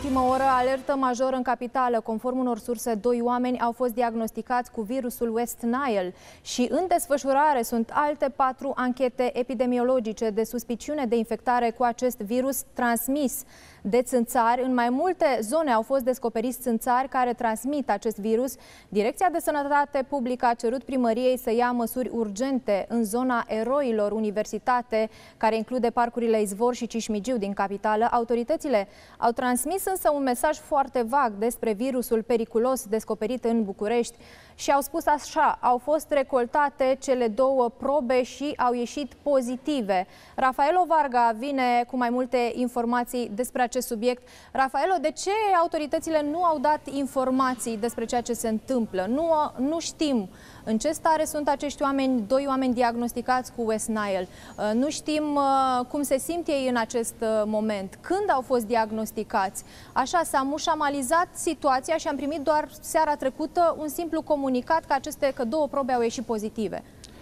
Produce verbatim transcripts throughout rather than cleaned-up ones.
ultimă oră, alertă majoră în capitală. Conform unor surse, doi oameni au fost diagnosticați cu virusul West Nile și în desfășurare sunt alte patru anchete epidemiologice de suspiciune de infectare cu acest virus transmis de țânțari. În mai multe zone au fost descoperiți țânțari care transmit acest virus. Direcția de Sănătate Publică a cerut primăriei să ia măsuri urgente în zona Eroilor Universitate, care include parcurile Izvor și Cismigiu din capitală. Autoritățile au transmis însă un mesaj foarte vag despre virusul periculos descoperit în București și au spus așa: au fost recoltate cele două probe și au ieșit pozitive. Rafaelo Varga vine cu mai multe informații despre acest subiect. Rafaelo, de ce autoritățile nu au dat informații despre ceea ce se întâmplă? Nu, nu știm în ce stare sunt acești oameni, doi oameni diagnosticați cu West Nile. Nu știm cum se simt ei în acest moment, când au fost diagnosticați. Așa, s-a mușamalizat situația și am primit doar seara trecută un simplu comunicat că aceste că două probe au ieșit pozitive.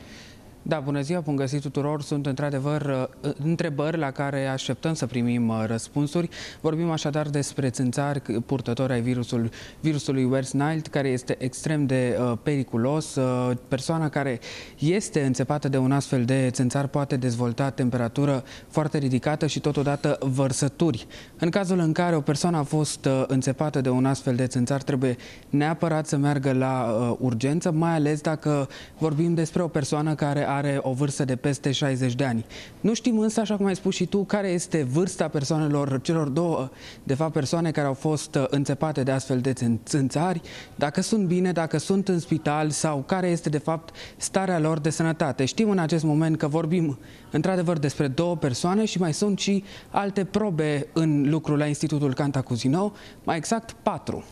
Da, bună ziua, bun găsit tuturor. Sunt într-adevăr întrebări la care așteptăm să primim răspunsuri. Vorbim așadar despre țânțari purtători ai virusul, virusului West Nile, care este extrem de uh, periculos. Uh, persoana care este înțepată de un astfel de țânțar poate dezvolta temperatură foarte ridicată și totodată vărsături. În cazul în care o persoană a fost uh, înțepată de un astfel de țânțar, trebuie neapărat să meargă la uh, urgență, mai ales dacă vorbim despre o persoană care are o vârstă de peste șaizeci de ani. Nu știm însă, așa cum ai spus și tu, care este vârsta persoanelor, celor două, de fapt, persoane care au fost înțepate de astfel de țânțari, dacă sunt bine, dacă sunt în spital sau care este, de fapt, starea lor de sănătate. Știm în acest moment că vorbim, într-adevăr, despre două persoane și mai sunt și alte probe în lucru la Institutul Cantacuzino, mai exact patru.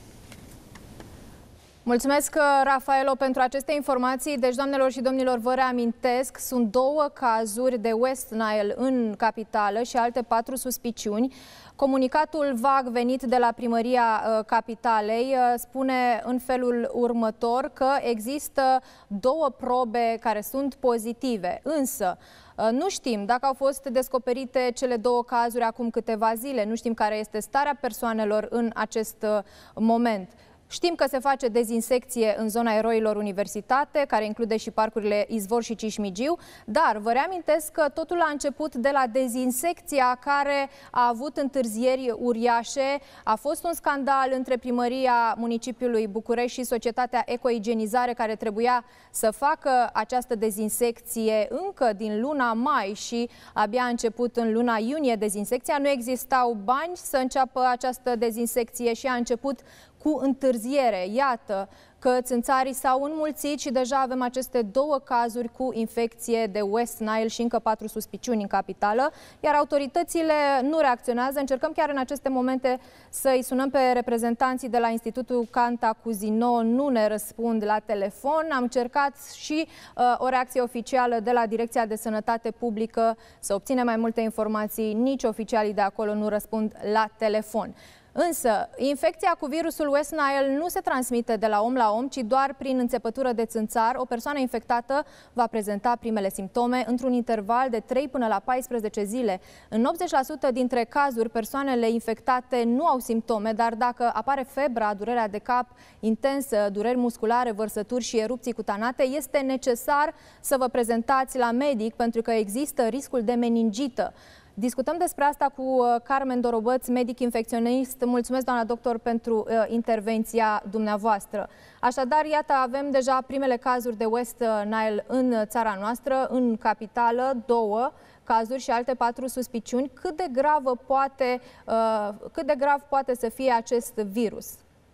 Mulțumesc, Rafaelo, pentru aceste informații. Deci, doamnelor și domnilor, vă reamintesc, sunt două cazuri de West Nile în capitală și alte patru suspiciuni. Comunicatul vag venit de la primăria uh, capitalei uh, spune în felul următor că există două probe care sunt pozitive, însă uh, nu știm dacă au fost descoperite cele două cazuri acum câteva zile, nu știm care este starea persoanelor în acest uh, moment. Știm că se face dezinsecție în zona Eroilor Universitate, care include și parcurile Izvor și Cismigiu, dar vă reamintesc că totul a început de la dezinsecția care a avut întârzieri uriașe. A fost un scandal între primăria municipiului București și societatea Ecoigienizare, care trebuia să facă această dezinsecție încă din luna mai și abia a început în luna iunie dezinsecția. Nu existau bani să înceapă această dezinsecție și a început cu întârziere. Iată că țânțarii s-au înmulțit și deja avem aceste două cazuri cu infecție de West Nile și încă patru suspiciuni în capitală, iar autoritățile nu reacționează. Încercăm chiar în aceste momente să-i sunăm pe reprezentanții de la Institutul Cantacuzino, nu ne răspund la telefon. Am încercat și uh, o reacție oficială de la Direcția de Sănătate Publică să obținem mai multe informații. Nici oficialii de acolo nu răspund la telefon. Însă, infecția cu virusul West Nile nu se transmite de la om la om, ci doar prin înțepătură de țânțar. O persoană infectată va prezenta primele simptome într-un interval de trei până la paisprezece zile. În optzeci la sută dintre cazuri, persoanele infectate nu au simptome, dar dacă apare febra, durerea de cap intensă, dureri musculare, vărsături și erupții cutanate, este necesar să vă prezentați la medic, pentru că există riscul de meningită. Discutăm despre asta cu Carmen Dorobăț, medic infecționist. Mulțumesc, doamna doctor, pentru uh, intervenția dumneavoastră. Așadar, iată, avem deja primele cazuri de West Nile în țara noastră, în capitală, două cazuri și alte patru suspiciuni. Cât de gravă poate, uh, cât de grav poate să fie acest virus?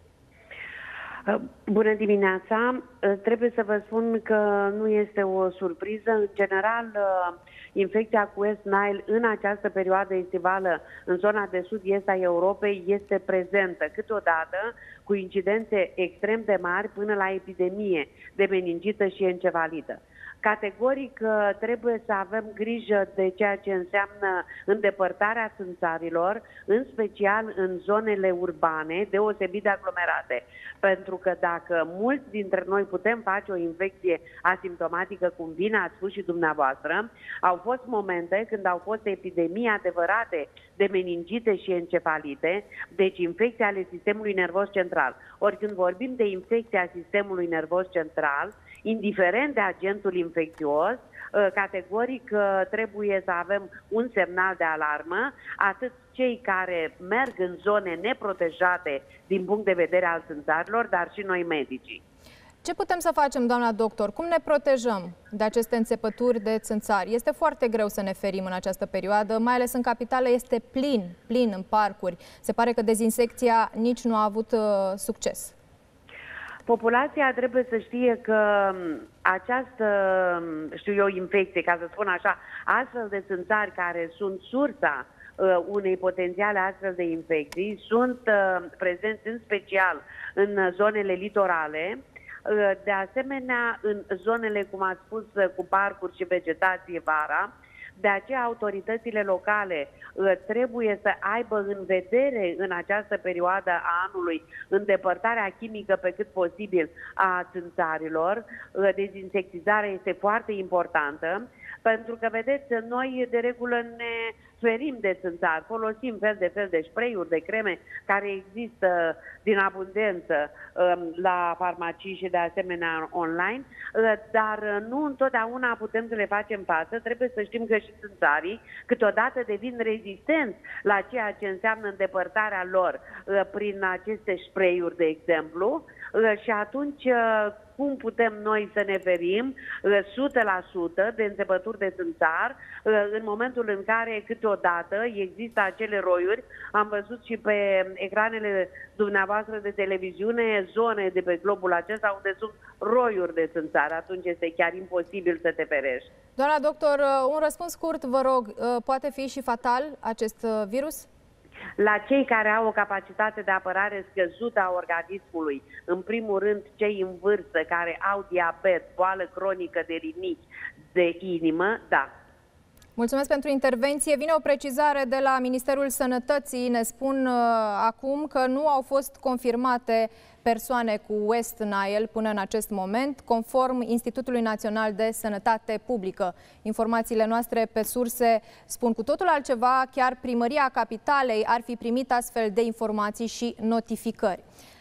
Bună dimineața! Trebuie să vă spun că nu este o surpriză. În general, infecția cu West Nile în această perioadă estivală în zona de sud-est a Europei este prezentă, câteodată cu incidențe extrem de mari până la epidemie de meningită și encefalită. Categoric trebuie să avem grijă de ceea ce înseamnă îndepărtarea țânțarilor, în special în zonele urbane, deosebit de aglomerate. Pentru că dacă mulți dintre noi putem face o infecție asimptomatică, cum bine ați spus și dumneavoastră, au fost momente când au fost epidemii adevărate de meningite și encefalite, deci infecții ale sistemului nervos central. Ori când vorbim de infecția sistemului nervos central, indiferent de agentul infecțios, categoric trebuie să avem un semnal de alarmă, atât cei care merg în zone neprotejate din punct de vedere al țânțarilor, dar și noi medicii. Ce putem să facem, doamna doctor? Cum ne protejăm de aceste înțepături de țânțari? Este foarte greu să ne ferim în această perioadă, mai ales în capitală este plin, plin în parcuri. Se pare că dezinsecția nici nu a avut uh, succes. Populația trebuie să știe că această, știu eu, infecție, ca să spun așa, astfel de țânțari care sunt sursa uh, unei potențiale astfel de infecții, sunt uh, prezenți în special în zonele litorale, uh, de asemenea în zonele, cum ați spus, cu parcuri și vegetație vara. De aceea autoritățile locale uh, trebuie să aibă în vedere în această perioadă a anului îndepărtarea chimică pe cât posibil a țânțarilor. Uh, dezinsectizarea este foarte importantă, pentru că, vedeți, noi de regulă ne ferim de țânțari, folosim fel de fel de spray-uri, de creme care există din abundență um, la farmacii și de asemenea online, uh, dar nu întotdeauna putem să le facem față. Trebuie să știm că și țânțarii câteodată devin rezistenți la ceea ce înseamnă îndepărtarea lor uh, prin aceste spray-uri, de exemplu, uh, și atunci uh, cum putem noi să ne ferim o sută la sută de înțepături de țânțar în momentul în care câteodată există acele roiuri. Am văzut și pe ecranele dumneavoastră de televiziune zone de pe globul acesta unde sunt roiuri de țânțar. Atunci este chiar imposibil să te ferești. Doamna doctor, un răspuns scurt, vă rog, poate fi și fatal acest virus? La cei care au o capacitate de apărare scăzută a organismului, în primul rând cei în vârstă care au diabet, boală cronică de rinichi, de inimă, da. Mulțumesc pentru intervenție. Vine o precizare de la Ministerul Sănătății. Ne spun uh, acum că nu au fost confirmate persoane cu West Nile până în acest moment, conform Institutului Național de Sănătate Publică. Informațiile noastre pe surse spun cu totul altceva, chiar Primăria Capitalei ar fi primit astfel de informații și notificări.